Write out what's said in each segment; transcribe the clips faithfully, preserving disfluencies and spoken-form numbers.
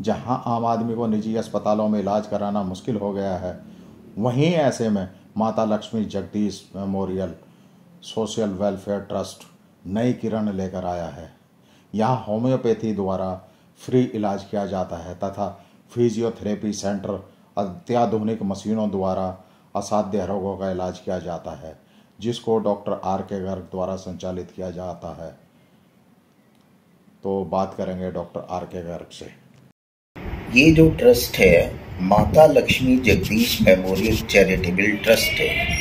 जहां आम आदमी को निजी अस्पतालों में इलाज कराना मुश्किल हो गया है, वहीं ऐसे में Mata Lakshmi Jagdish memorial social welfare trust नई किरण लेकर आया है। यहाँ होम्योपैथी द्वारा फ्री इलाज किया जाता है तथा फिजियोथेरेपी सेंटर अत्याधुनिक मशीनों द्वारा असाध्य रोगों का इलाज किया जाता है, जिसको डॉक्टर आर के गर्ग द्वारा संचालित किया जाता है। तो बात करेंगे डॉक्टर आर के गर्ग से। ये जो ट्रस्ट है Mata Lakshmi Jagdish memorial charitable trust है।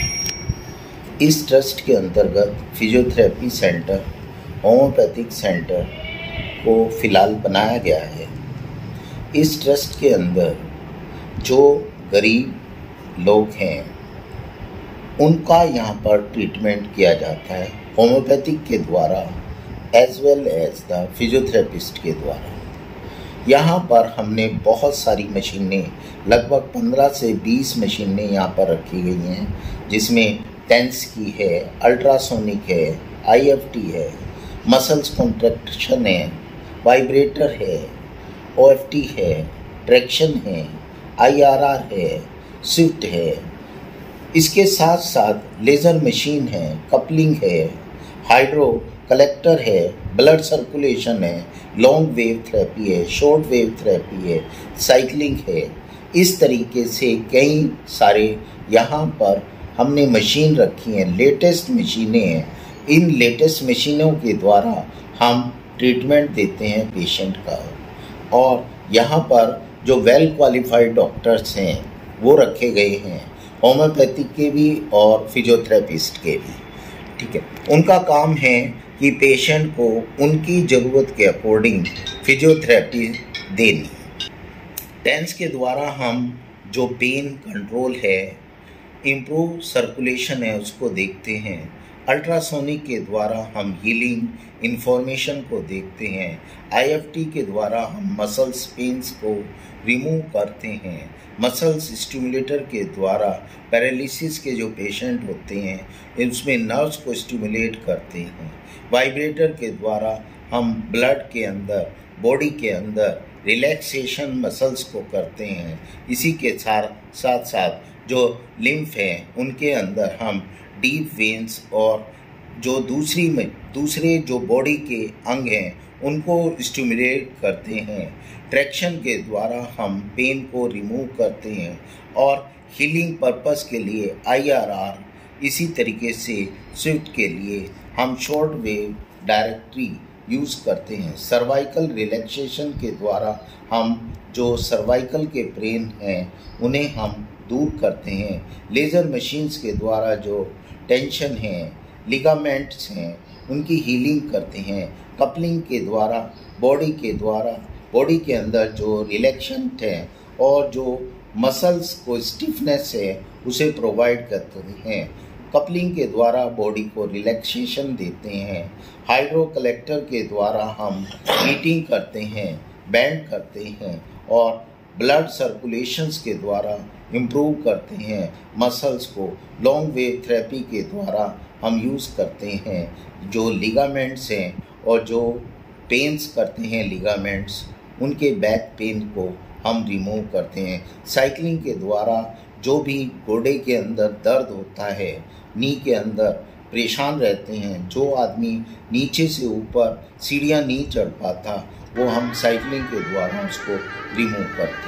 इस ट्रस्ट के अंतर्गत फिजियोथेरेपी सेंटर, होम्योपैथिक सेंटर को फिलहाल बनाया गया है। इस ट्रस्ट के अंदर जो गरीब लोग हैं उनका यहाँ पर ट्रीटमेंट किया जाता है होम्योपैथिक के द्वारा as well as the physiotherapist के द्वारा। यहाँ पर हमने बहुत सारी मशीनें, लगभग पंद्रह से बीस मशीनें यहाँ पर रखी गई हैं, जिसमें टेंस की है, अल्ट्रासोनिक है, आईएफटी है, मसल्स कॉन्ट्रैक्शन है, वाइब्रेटर है, ओएफटी है, ट्रैक्शन है, आईआरआर है, स्विफ्ट है। इसके साथ साथ लेज़र मशीन है, कपलिंग है, हाइड्रो कलेक्टर है, ब्लड सर्कुलेशन है, लॉन्ग वेव थेरेपी है, शॉर्ट वेव थेरेपी है, साइकिलिंग है। इस तरीके से कई सारे यहाँ पर हमने मशीन रखी हैं, लेटेस्ट मशीनें हैं। इन लेटेस्ट मशीनों के द्वारा हम ट्रीटमेंट देते हैं पेशेंट का। और यहाँ पर जो वेल क्वालिफाइड डॉक्टर्स हैं वो रखे गए हैं, होम्योपैथिक के भी और फिजियोथेरेपिस्ट के भी। ठीक है, उनका काम है कि पेशेंट को उनकी ज़रूरत के अकॉर्डिंग फिजियोथेरेपी देनी। टेंस के द्वारा हम जो पेन कंट्रोल है, इम्प्रूव सर्कुलेशन है, उसको देखते हैं। अल्ट्रासोनिक के द्वारा हम हीलिंग इन्फॉर्मेशन को देखते हैं। आईएफटी के द्वारा हम मसल्स पेन्स को रिमूव करते हैं। मसल्स स्टिमुलेटर के द्वारा पैरालिसिस के जो पेशेंट होते हैं उसमें नर्व्स को स्टिमुलेट करते हैं। वाइब्रेटर के द्वारा हम ब्लड के अंदर, बॉडी के अंदर रिलैक्सेशन मसल्स को करते हैं। इसी के साथ साथ साथ जो लिम्फ है उनके अंदर हम डीप वेन्स और जो दूसरी में दूसरे जो बॉडी के अंग हैं उनको स्टिमुलेट करते हैं। ट्रैक्शन के द्वारा हम पेन को रिमूव करते हैं और हीलिंग पर्पस के लिए आईआरआर, इसी तरीके से स्विफ्ट के लिए हम शॉर्ट वेव डायरेक्टरी यूज़ करते हैं। सर्वाइकल रिलैक्सेशन के द्वारा हम जो सर्वाइकल के पेन हैं उन्हें हम दूर करते हैं। लेज़र मशीन्स के द्वारा जो टेंशन है, लिगामेंट्स हैं, उनकी हीलिंग करते हैं। कपलिंग के द्वारा बॉडी के द्वारा बॉडी के अंदर जो रिलैक्सेशन है और जो मसल्स को स्टिफनेस है उसे प्रोवाइड करते हैं। कपलिंग के द्वारा बॉडी को रिलैक्सेशन देते हैं। हाइड्रो कलेक्टर के द्वारा हम हीटिंग करते हैं, बैंड करते हैं और ब्लड सर्कुलेशंस के द्वारा इम्प्रूव करते हैं। मसल्स को लॉन्ग वेव थेरेपी के द्वारा हम यूज़ करते हैं। जो लिगामेंट्स हैं और जो पेन्स करते हैं लिगामेंट्स, उनके बैक पेन को हम रिमूव करते हैं। साइकिलिंग के द्वारा जो भी गोडे के अंदर दर्द होता है, नी के अंदर परेशान रहते हैं, जो आदमी नीचे से ऊपर सीढ़ियाँ नहीं चढ़ पाता, वो हम साइकिलिंग के द्वारा उसको रिमूव करते हैं।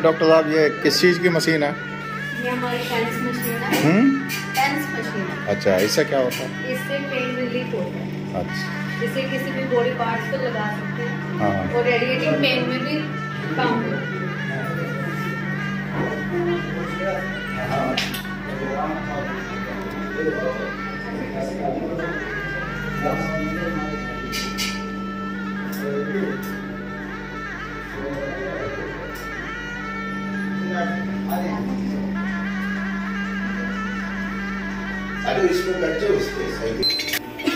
डॉक्टर साहब ये किस चीज़ की मशीन है? ये हमारी टेंस मशीन है। हम्म टेंस मशीन है। अच्छा, इससे क्या होता है? इससे पेन रिलीफ होता है। अच्छा, इसे किसी भी बॉडी पार्ट्स पे लगा सकते हैं। हाँ। और रेडिएटिंग पेन में भी काम होता है। अरे इसमें बच्चे उसके सही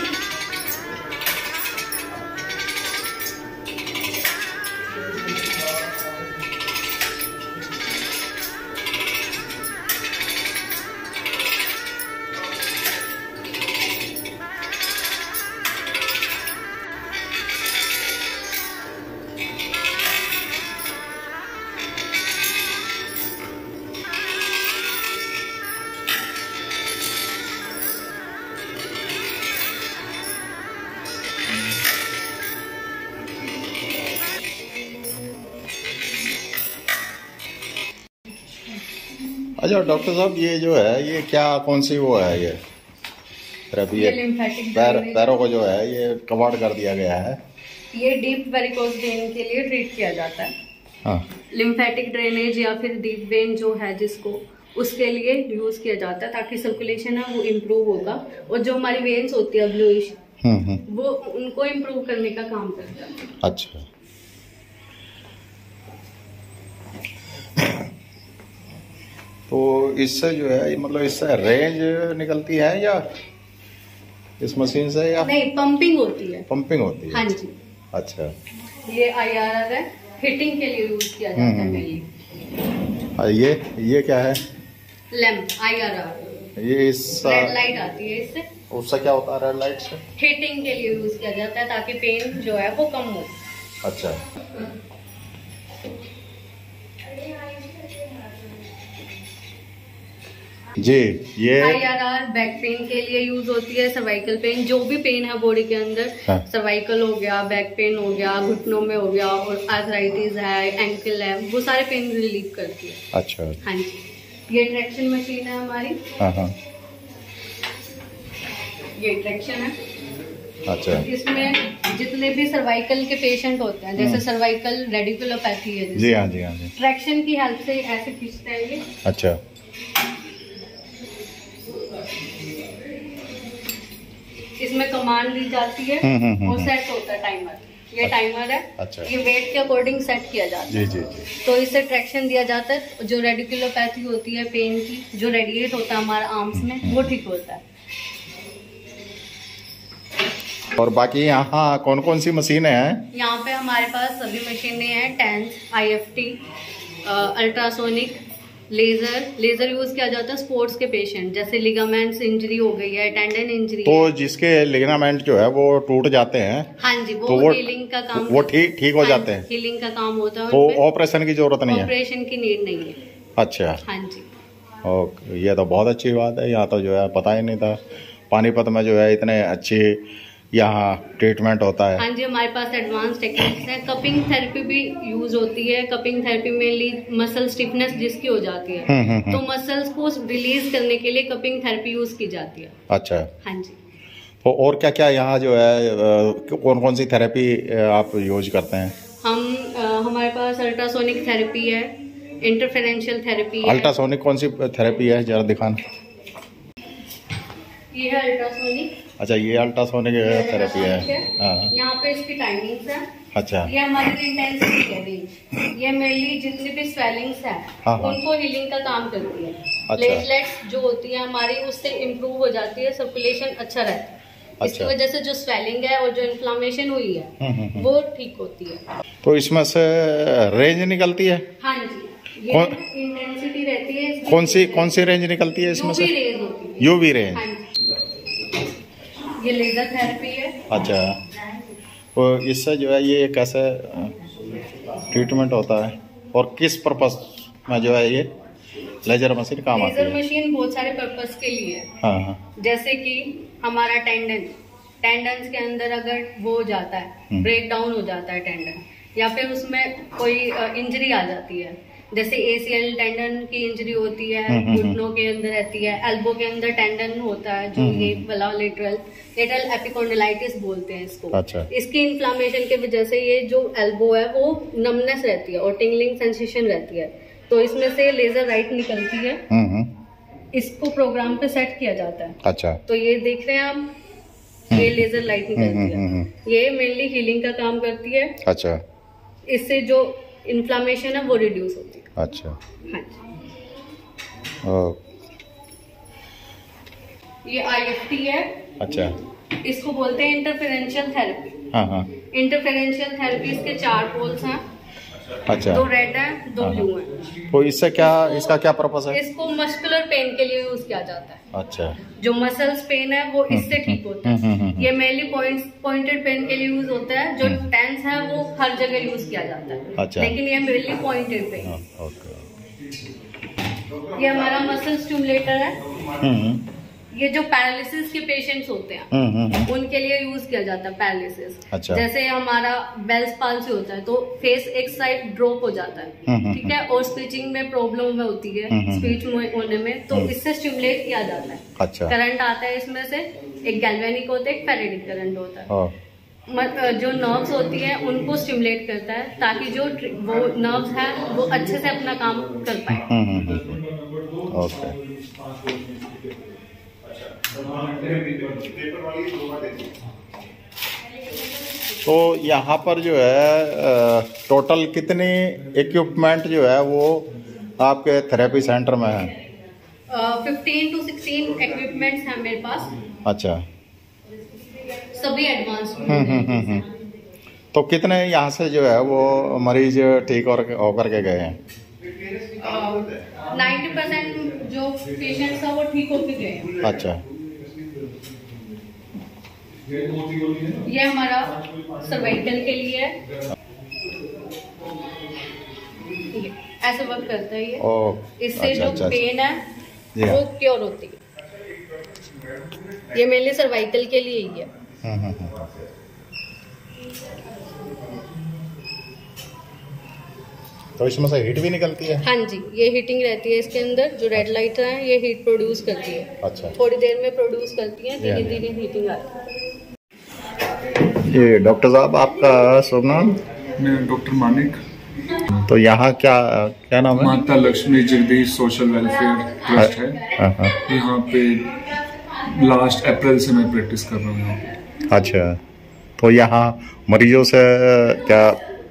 अच्छा डॉक्टर साहब ये जो है ये क्या कौन सी वो है ये थेरेपी? ये लिम्फेटिक पैर ड्रेनेज पैरों को जो है ये कवर्ड कर दिया गया है। ये डीप वेरिकोज वेन के लिए ट्रीट किया जाता है। हाँ, लिम्फेटिक ड्रेनेज या फिर डीप वेन जो है जिसको उसके लिए यूज किया जाता है ताकि सर्कुलेशन है वो इम्प्रूव होगा और जो हमारी वेन्स होती है ब्लूइश हम्म हम्म वो उनको इम्प्रूव करने का काम करता है। अच्छा, तो इससे जो है मतलब इससे रेंज निकलती है या इस मशीन से या नहीं, पंपिंग होती है। पंपिंग होती है? हाँ जी। अच्छा, ये आई आर आर है, हिटिंग के लिए यूज किया जाता है मेनली। और ये ये क्या है? लैंप आई आर आर, ये इस रेड लाइट आती है इससे। उससे क्या होता है रेड लाइट से? हिटिंग के लिए यूज किया जाता है ताकि पेन जो है वो कम हो। अच्छा, जी ये I R R back pain के लिए यूज होती है। सर्वाइकल पेन, जो भी पेन है बॉडी के अंदर, हाँ। सर्वाइकल हो गया, बैक पेन हो गया, घुटनों में हो गया और आर्थराइटिस है, एंकल है, वो सारे पेन रिलीव करती है। अच्छा, हाँ जी, ये ट्रैक्शन मशीन है हमारी। हाँ हाँ, ये ट्रैक्शन है। अच्छा, इसमें जितने भी सर्वाइकल के पेशेंट होते हैं, जैसे सर्वाइकल रेडिकुलोपैथी है, जी हाँ जी हाँ जी, ट्रैक्शन की हेल्प से ऐसे खींचते हैं ये। अच्छा, इसमें कमांड दी जाती है हम्म, हम्म, हम्म, और सेट होता है टाइमर। ये टाइमर है। अच्छा। ये वेट के अकॉर्डिंग सेट किया जाता जी है। जी जी, तो इससे ट्रैक्शन दिया जाता है। जो रेडिकुलोपैथी होती है पेन की, जो रेडिएट होता है हमारे आर्म्स में, वो ठीक होता है। और बाकी यहाँ कौन कौन सी मशीनें हैं? यहाँ पे हमारे पास सभी मशीनें हैं। TENS, I F T, ultrasonic, laser. Laser use किया जाता है स्पोर्ट्स के पेशेंट, जैसे लिगामेंट्स इंजरी हो गई है, टेंडन इंजरी तो है। जिसके लिगामेंट जो है वो टूट जाते हैं, हाँ जी, वो, तो वो हीलिंग का काम वो ठीक ठीक हो जाते हैं, हीलिंग का काम होता है। तो ऑपरेशन की जरूरत नहीं है? ऑपरेशन की नीड नहीं है। अच्छा, हाँ जी। ओके, ये तो बहुत अच्छी बात है। यहाँ तो जो है पता ही नहीं था पानीपत में जो है इतने अच्छे यहाँ ट्रीटमेंट होता है। हाँ जी, हमारे पास एडवांस टेक्निक्स हैं। कपिंग थेरेपी भी यूज होती है। कपिंग थेरेपी में मसल स्टिफनेस जिसकी हो जाती है, हम्म, हम्म, तो मसल्स को रिलीज करने के लिए कपिंग थेरेपी यूज की जाती है। अच्छा, हाँ जी। तो और क्या क्या यहाँ जो है कौन कौन सी थेरेपी आप यूज करते हैं? हम अ, हमारे पास अल्ट्रासोनिक थेरेपी है, इंटरफेरेंशियल थेरेपी है। अल्ट्रासोनिक कौन सी थेरेपी है जरा दिखाना? ये है अल्ट्रासोनिक। अच्छा, ये अल्ट्रासोनिक थेरेपी है। हाँ, यहाँ पे इसकी टाइमिंग्स है। अच्छा, ये हमारी इंटेंसिटी है रेंज। ये मेनली जितनी भी स्वेलिंग्स है हाँ, हाँ। उनको हीलिंग का काम करती है। अच्छा। प्लेटलेट्स जो होती है हमारी उससे इम्प्रूव हो जाती है, सर्कुलेशन अच्छा रहता है। इसकी अच्छा। वजह से जो स्वेलिंग है और जो इन्फ्लामेशन हुई है हम्म, हम्म, हम्म। वो ठीक होती है। तो इसमें से रेंज निकलती है? हाँ जी, ये कौन- इंटेंसिटी रहती है इसकी। कौन सी कौन सी रेंज निकलती है इसमें से? यूवी रेज होती है। UV range. हाँ जी। ये लेजर थेरेपी है। अच्छा, तो इससे जो है ये कैसे ट्रीटमेंट होता है और किस पर्पस में जो है ये लेजर मशीन काम आती लेजर है? मशीन बहुत सारे पर्पस के लिए है। हाँ हाँ, जैसे कि हमारा टेंडन, टेंडन्स के अंदर अगर वो हो जाता है, हम्म। ब्रेक डाउन हो जाता है टेंडन, या फिर उसमें कोई इंजरी आ जाती है, जैसे एसीएल टेंडन की इंजरी होती है, घुटनों के अंदर रहती है, एल्बो के अंदर टेंडन होता है जो ये वाला लेटरल लेटरल एपिकोंडाइटिस बोलते हैं इसको। अच्छा। इसकी इन्फ्लामेशन की वजह से ये जो एल्बो है वो नमनेस रहती है और टिंगलिंग सेंसेशन रहती है, तो इसमें से लेजर राइट निकलती है, इसको प्रोग्राम पे सेट किया जाता है। अच्छा। तो ये देख रहे हैं आप, ये लेजर लाइट निकलती है, ये मेनली हीलिंग का काम करती है। अच्छा। इससे जो इन्फ्लामेशन है वो रिड्यूस होती है। अच्छा। हाँ जी। ये आईएफटी है। अच्छा। इसको बोलते हैं इंटरफेरेंशियल थेरेपी। हाँ हाँ। इंटरफेरेंशियल थेरेपी, इसके चार पोल्स हैं। अच्छा। दो रेड है, दो ब्लू है। तो इससे क्या, इसका क्या पर्पस है? इसको मस्कुलर पेन के लिए यूज किया जाता है। अच्छा। जो मसल्स पेन है वो इससे ठीक होता है। ये मेनली पॉइंट्स पॉइंटेड पेन के लिए यूज होता है, जो टेंस है वो हर जगह यूज किया जाता है। अच्छा। लेकिन ये मेनली पॉइंटेड पेन। ओके। ये हमारा मसल स्टिमुलेटर है। ये जो पैरालिसिस के पेशेंट्स होते हैं उनके लिए यूज किया जाता है पैरालिसिस। अच्छा। जैसे हमारा बेल्स पाल्सी होता है तो फेस एक साइड ड्रॉप हो जाता है, ठीक है, और स्पीचिंग में प्रॉब्लम में होती है, स्पीच होने में, तो इससे स्टिमुलेट किया जाता है। अच्छा। करंट आता है इसमें से, एक गैल्वेनिक होता है, एक फेरेटिक करंट होता है। जो नर्व्स होती है उनको स्टिमुलेट करता है ताकि जो वो नर्व्स है वो अच्छे से अपना काम कर पाए। ओके। तो यहाँ पर जो है टोटल कितने इक्विपमेंट जो है वो आपके थेरेपी सेंटर में है? फिफ्टीन टू सिक्सटीन इक्विपमेंट्स हैं मेरे पास। अच्छा। सभी एडवांस। तो कितने यहाँ से जो है वो मरीज ठीक होकर के गए हैं? नाइन्टी परसेंट जो पेशेंट्स हैं वो ठीक होके गए हैं। अच्छा। ये हमारा सर्वाइकल के लिए है, ऐसे वर्क करता है ये। इससे अच्छा, जो अच्छा, पेन है वो क्योर होती है। ये मेनली सर्वाइकल के लिए ही है। तो इसमें से हीट भी निकलती है? हाँ जी, ये हीटिंग रहती है इसके अंदर, जो रेड लाइट है ये हीट प्रोड्यूस करती है। अच्छा। थोड़ी देर में प्रोड्यूस करती है, धीरे धीरे हीटिंग आती है। ये डॉक्टर साहब आपका शुभ नाम? मैं डॉक्टर मानिक। तो यहाँ क्या क्या नाम है? Mata Lakshmi Jagdish social welfare trust है। यहाँ पे लास्ट अप्रैल से मैं प्रैक्टिस कर रहा हूँ। अच्छा। तो यहाँ मरीजों से क्या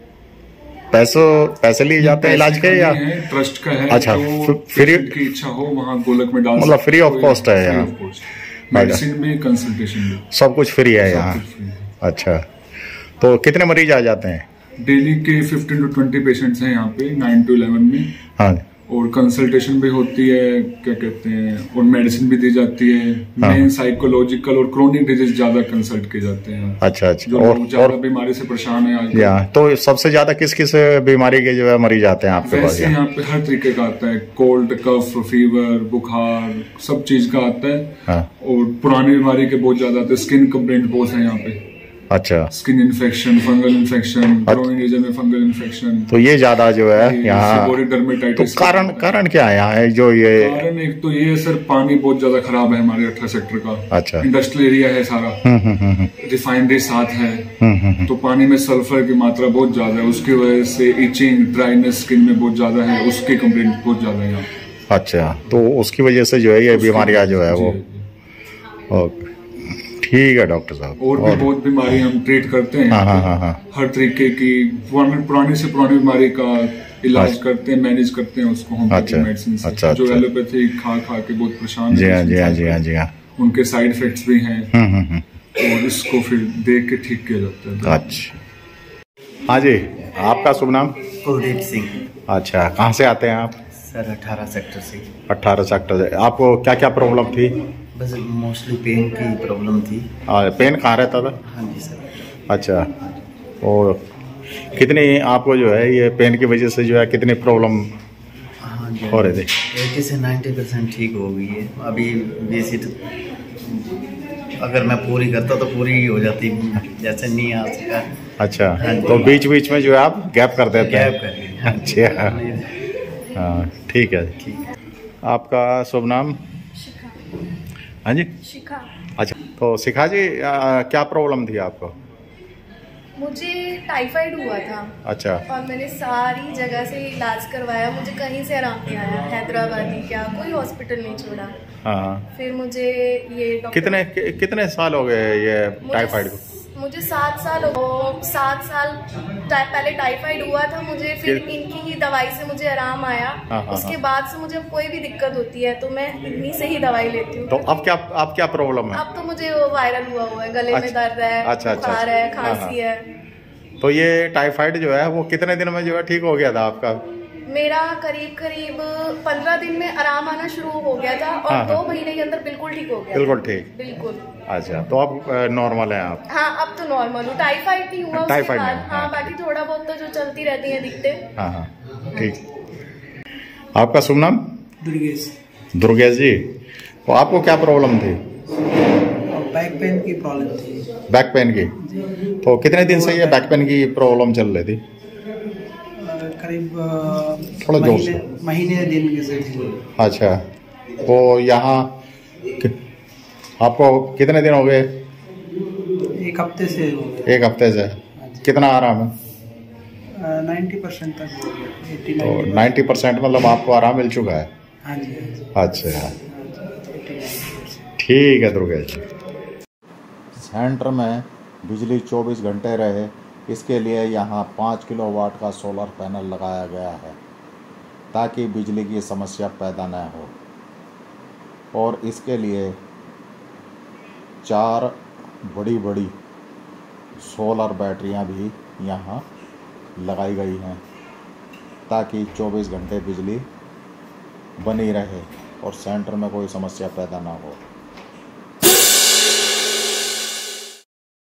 पैसों पैसे लिए जाते हैं इलाज के या ट्रस्ट का है? अच्छा। तो फ्री की इच्छा हो वहाँ गोलक में डाल, मतलब फ्री ऑफ कॉस्ट है यहाँ? मेडिसिन में, कंसल्टेशन में, सब कुछ फ्री है यहाँ? अच्छा। तो कितने मरीज आ जाते हैं? डेली के फिफ्टीन टू ट्वेंटी पेशेंट्स हैं यहाँ पे नाइन टू इलेवन में। हाँ। और कंसल्टेशन भी होती है, क्या कहते हैं, और मेडिसिन भी दी जाती है। हाँ। मेन साइकोलॉजिकल और क्रोनिक डिजीज ज्यादा कंसल्ट किए जाते हैं। अच्छा अच्छा। जो और ज्यादा बीमारी से परेशान है आज। तो सबसे ज्यादा किस किस बीमारी के जो है मरीज आते हैं आपके पास? यहाँ पे हर तरीके का आता है, कोल्ड, कफ, फीवर, बुखार, सब चीज का आता है। हाँ। और पुरानी बीमारी के बहुत ज्यादा आते हैं, स्किन कंप्लेंट बहुत है यहाँ पे। अच्छा। Skin infection, fungal infection, growing region में फंगल इन्फेक्शन, तो ये ज्यादा जो है यहाँ। तो कारण कारण क्या है यहाँ है जो ये? कारण एक तो ये सर, पानी बहुत ज्यादा खराब है हमारे अठारह सेक्टर का। अच्छा। इंडस्ट्रियल एरिया है सारा, रिफाइनरी साथ है, तो पानी में सल्फर की मात्रा बहुत ज्यादा है, उसकी वजह से इचिंग, ड्राइनेस स्किन में बहुत ज्यादा है, उसकी कंप्लेंट बहुत ज्यादा है यहाँ। अच्छा। तो उसकी वजह से जो है ये बीमारियां जो है वो। ओके, ठीक है डॉक्टर साहब। और भी बहुत बीमारी हम ट्रीट करते हैं। हाँ हाँ हाँ। हर तरीके की पुरानी से पुरानी बीमारी का इलाज अच्छा। करते हैं, मैनेज करते हैं उसको हम अच्छा। मेडिसिन से। अच्छा, जो एलोपैथी खा खा के बहुत परेशान जी हाँ जी हाँ जी हाँ जी हाँ, उनके साइड इफेक्ट्स भी हैं और इसको फिर देख के ठीक किया जाता है। अच्छा। हाँ जी, आपका शुभ नाम? कुलदीप सिंह। अच्छा, कहाँ से आते हैं आप? सर अठारह सेक्टर से। अठारह सेक्टर से। आपको क्या क्या प्रॉब्लम थी? बस मोस्टली पेन की प्रॉब्लम थी। आ, पेन कहाँ रहता था? हाँ जी सर। अच्छा। और कितनी आपको जो है ये पेन की वजह से जो है कितनी प्रॉब्लम हाँ जी हो रही थी? एटी से नाइन्टी परसेंट ठीक हो गई है। अभी बेसिक अगर मैं पूरी करता तो पूरी ही हो जाती, जैसे नहीं आ सका। अच्छा। हाँ, तो बीच बीच में जो है आप गैप कर देते हैं? गैप कर। अच्छा। हाँ ठीक है ठीक। आपका शुभ नाम? शिखा। हाँ जी शिखा। अच्छा, तो शिखा जी आ, क्या प्रॉब्लम थी आपको? मुझे टाइफाइड हुआ था। अच्छा। और मैंने सारी जगह से इलाज करवाया, मुझे कहीं से आराम नहीं आया, हैदराबादी क्या कोई हॉस्पिटल नहीं छोड़ा। हाँ। फिर मुझे ये कितने कि, कितने साल हो गए ये टाइफाइड को? मुझे सात साल हो सात साल पहले टाइफाइड हुआ था मुझे, फिर इनकी ही दवाई से मुझे आराम आया। हाँ, हाँ, उसके बाद से मुझे कोई भी दिक्कत होती है तो मैं इन्हीं से ही दवाई लेती हूँ। तो अब क्या अब क्या प्रॉब्लम है? अब तो मुझे वायरल हुआ हुआ है, गले में दर्द है, बुखार है, खांसी है। तो ये टाइफाइड जो है वो कितने दिन में जो है ठीक हो गया था आपका? मेरा करीब करीब पंद्रह दिन में आराम आना शुरू हो गया था और हाँ, दो महीने के अंदर बिल्कुल ठीक हो गया। बिल्कुल ठीक? बिल्कुल। अच्छा, तो अब नॉर्मल है आप? हाँ अब तो नॉर्मल हूँ, टाइफाइड नहीं हुआ उसके बाद। हाँ, हाँ बाकी थोड़ा बहुत तो जो चलती रहती है दिखते। हाँ हाँ ठीक। आपका शुभ नाम? दुर्गेश। दुर्गेश जी, तो आपको क्या प्रॉब्लम थी? बैक पेन की प्रॉब्लम थी। बैक पेन की? तो कितने दिन से ये बैक पेन की प्रॉब्लम चल रही थी? करीब थोड़ा जोर से। महीने दिन के से थी। अच्छा, तो यहाँ आपको कितने दिन हो गए? एक हफ्ते से। एक हफ्ते से? कितना आराम है? नाइन्टी परसेंट तक हो गया। तो नाइन्टी परसेंट मतलब आपको आराम मिल चुका है? हाँ जी। अच्छा ठीक है दुर्गेश जी। सेंटर में बिजली चौबीस घंटे रहे, इसके लिए यहाँ पाँच किलोवाट का सोलर पैनल लगाया गया है ताकि बिजली की समस्या पैदा न हो। और इसके लिए चार बड़ी बड़ी सोलर बैटरियाँ भी यहाँ लगाई गई हैं ताकि चौबीस घंटे बिजली बनी रहे और सेंटर में कोई समस्या पैदा ना हो।